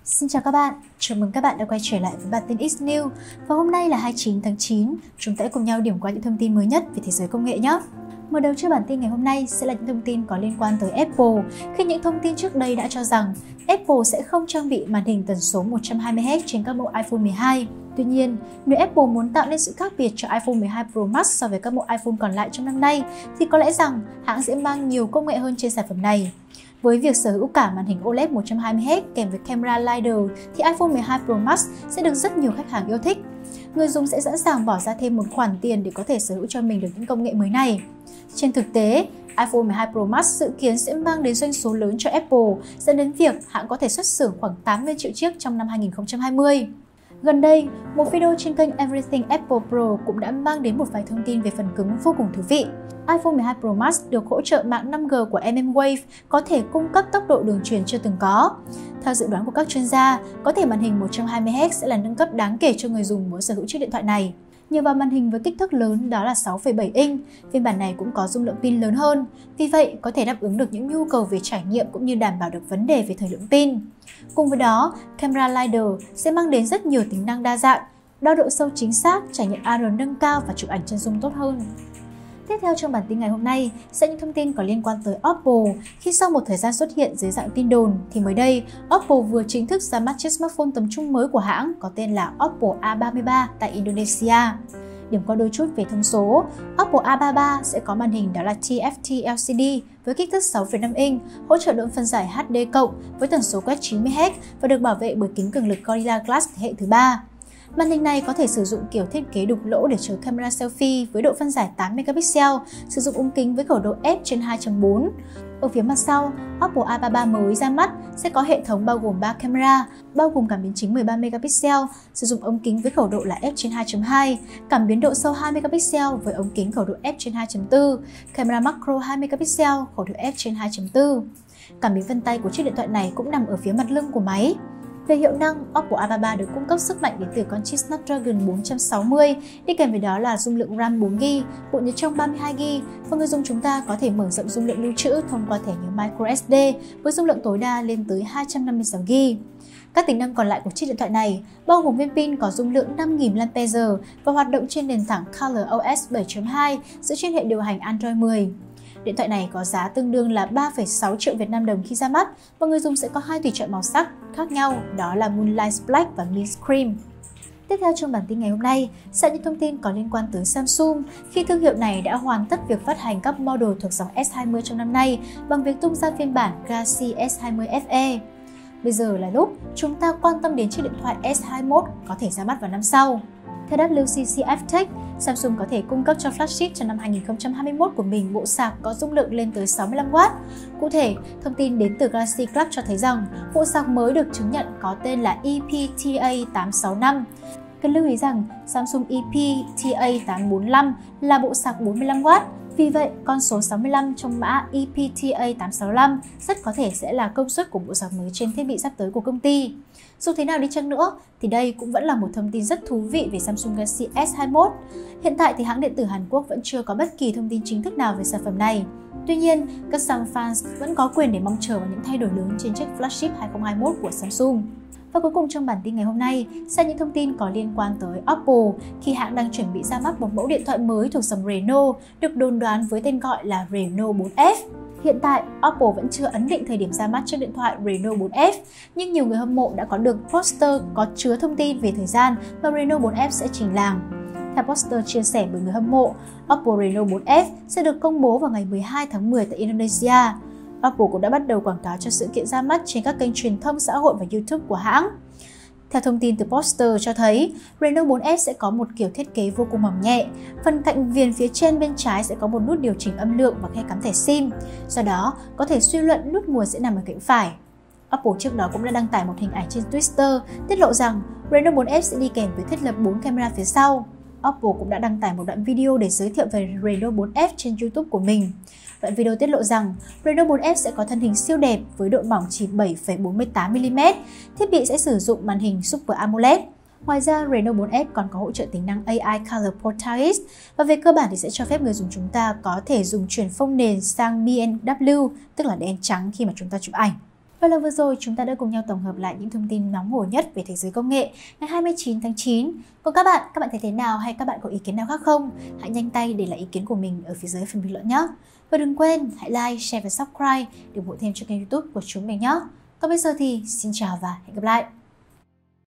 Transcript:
Xin chào các bạn, chào mừng các bạn đã quay trở lại với bản tin X News. Và hôm nay là 29 tháng 9, chúng ta cùng nhau điểm qua những thông tin mới nhất về thế giới công nghệ nhé. Mở đầu cho bản tin ngày hôm nay sẽ là những thông tin có liên quan tới Apple, khi những thông tin trước đây đã cho rằng Apple sẽ không trang bị màn hình tần số 120Hz trên các mẫu iPhone 12. Tuy nhiên, nếu Apple muốn tạo nên sự khác biệt cho iPhone 12 Pro Max so với các mẫu iPhone còn lại trong năm nay, thì có lẽ rằng hãng sẽ mang nhiều công nghệ hơn trên sản phẩm này. Với việc sở hữu cả màn hình OLED 120Hz kèm với camera LiDAR thì iPhone 12 Pro Max sẽ được rất nhiều khách hàng yêu thích. Người dùng sẽ sẵn sàng bỏ ra thêm một khoản tiền để có thể sở hữu cho mình được những công nghệ mới này. Trên thực tế, iPhone 12 Pro Max dự kiến sẽ mang đến doanh số lớn cho Apple, dẫn đến việc hãng có thể xuất xưởng khoảng 80 triệu chiếc trong năm 2020. Gần đây, một video trên kênh Everything Apple Pro cũng đã mang đến một vài thông tin về phần cứng vô cùng thú vị. iPhone 12 Pro Max được hỗ trợ mạng 5G của mmWave, có thể cung cấp tốc độ đường truyền chưa từng có. Theo dự đoán của các chuyên gia, có thể màn hình 120Hz sẽ là nâng cấp đáng kể cho người dùng muốn sở hữu chiếc điện thoại này. Nhờ vào màn hình với kích thước lớn đó là 6,7 inch, phiên bản này cũng có dung lượng pin lớn hơn, vì vậy có thể đáp ứng được những nhu cầu về trải nghiệm cũng như đảm bảo được vấn đề về thời lượng pin. Cùng với đó, camera LiDAR sẽ mang đến rất nhiều tính năng đa dạng, đo độ sâu chính xác, trải nghiệm AR nâng cao và chụp ảnh chân dung tốt hơn. Tiếp theo trong bản tin ngày hôm nay sẽ những thông tin có liên quan tới Oppo. Khi sau một thời gian xuất hiện dưới dạng tin đồn thì mới đây, Oppo vừa chính thức ra mắt chiếc smartphone tầm trung mới của hãng có tên là Oppo A33 tại Indonesia. Điểm qua đôi chút về thông số, Oppo A33 sẽ có màn hình đó là TFT LCD với kích thước 6,5 inch, hỗ trợ độ phân giải HD+ với tần số quét 90Hz và được bảo vệ bởi kính cường lực Gorilla Glass thế hệ thứ 3. Màn hình này có thể sử dụng kiểu thiết kế đục lỗ để chứa camera selfie với độ phân giải 8 megapixel, sử dụng ống kính với khẩu độ f/2.4. Ở phía mặt sau, Oppo A33 mới ra mắt sẽ có hệ thống bao gồm 3 camera, bao gồm cảm biến chính 13 megapixel, sử dụng ống kính với khẩu độ là f/2.2, cảm biến độ sâu 2 megapixel với ống kính khẩu độ f/2.4, camera macro 2 megapixel, khẩu độ f/2.4. Cảm biến vân tay của chiếc điện thoại này cũng nằm ở phía mặt lưng của máy. Về hiệu năng, Oppo A33 được cung cấp sức mạnh đến từ con chip Snapdragon 460, đi kèm với đó là dung lượng RAM 4GB, bộ nhớ trong 32GB và người dùng chúng ta có thể mở rộng dung lượng lưu trữ thông qua thẻ nhớ microSD với dung lượng tối đa lên tới 256GB. Các tính năng còn lại của chiếc điện thoại này bao gồm viên pin có dung lượng 5000 mAh và hoạt động trên nền tảng ColorOS 7.2 dựa trên hệ điều hành Android 10. Điện thoại này có giá tương đương là 3,6 triệu Việt Nam đồng khi ra mắt và người dùng sẽ có hai tùy chọn màu sắc khác nhau, đó là Moonlight Black và Mint Cream. Tiếp theo trong bản tin ngày hôm nay sẽ những thông tin có liên quan tới Samsung khi thương hiệu này đã hoàn tất việc phát hành các model thuộc dòng S20 trong năm nay bằng việc tung ra phiên bản Galaxy S20 FE. Bây giờ là lúc chúng ta quan tâm đến chiếc điện thoại S21 có thể ra mắt vào năm sau. Theo WCC F-Tech, Samsung có thể cung cấp cho flagship cho năm 2021 của mình bộ sạc có dung lượng lên tới 65W. Cụ thể, thông tin đến từ Galaxy Club cho thấy rằng bộ sạc mới được chứng nhận có tên là EPTA865. Cần lưu ý rằng Samsung EPTA845 là bộ sạc 45W. Vì vậy, con số 65 trong mã EPTA865 rất có thể sẽ là công suất của bộ sạc mới trên thiết bị sắp tới của công ty. Dù thế nào đi chăng nữa, thì đây cũng vẫn là một thông tin rất thú vị về Samsung Galaxy S21. Hiện tại thì hãng điện tử Hàn Quốc vẫn chưa có bất kỳ thông tin chính thức nào về sản phẩm này. Tuy nhiên, các Sam fans vẫn có quyền để mong chờ vào những thay đổi lớn trên chiếc flagship 2021 của Samsung. Và cuối cùng trong bản tin ngày hôm nay sẽ những thông tin có liên quan tới Oppo khi hãng đang chuẩn bị ra mắt một mẫu điện thoại mới thuộc dòng Reno được đồn đoán với tên gọi là Reno 4F. Hiện tại, Oppo vẫn chưa ấn định thời điểm ra mắt chiếc điện thoại Reno 4F, nhưng nhiều người hâm mộ đã có được poster có chứa thông tin về thời gian mà Reno 4F sẽ trình làng. Theo poster chia sẻ bởi người hâm mộ, Oppo Reno 4F sẽ được công bố vào ngày 12 tháng 10 tại Indonesia. Oppo cũng đã bắt đầu quảng cáo cho sự kiện ra mắt trên các kênh truyền thông xã hội và YouTube của hãng. Theo thông tin từ poster cho thấy, Reno 4F sẽ có một kiểu thiết kế vô cùng mỏng nhẹ. Phần cạnh viền phía trên bên trái sẽ có một nút điều chỉnh âm lượng và khe cắm thẻ SIM. Do đó, có thể suy luận nút nguồn sẽ nằm ở cạnh phải. Oppo trước đó cũng đã đăng tải một hình ảnh trên Twitter tiết lộ rằng Reno 4F sẽ đi kèm với thiết lập 4 camera phía sau. Oppo cũng đã đăng tải một đoạn video để giới thiệu về Reno 4F trên YouTube của mình. Đoạn video tiết lộ rằng Reno 4F sẽ có thân hình siêu đẹp với độ mỏng chỉ 7,48mm. Thiết bị sẽ sử dụng màn hình Super AMOLED. Ngoài ra, Reno 4F còn có hỗ trợ tính năng AI Color Portrait và về cơ bản thì sẽ cho phép người dùng chúng ta có thể dùng chuyển phông nền sang Mi NW, tức là đen trắng khi mà chúng ta chụp ảnh. Và lần vừa rồi chúng ta đã cùng nhau tổng hợp lại những thông tin nóng hổi nhất về thế giới công nghệ ngày 29 tháng 9. Còn các bạn thấy thế nào hay các bạn có ý kiến nào khác không? Hãy nhanh tay để lại ý kiến của mình ở phía dưới phần bình luận nhé. Và đừng quên hãy like, share và subscribe để ủng hộ thêm cho kênh YouTube của chúng mình nhé. Còn bây giờ thì xin chào và hẹn gặp lại.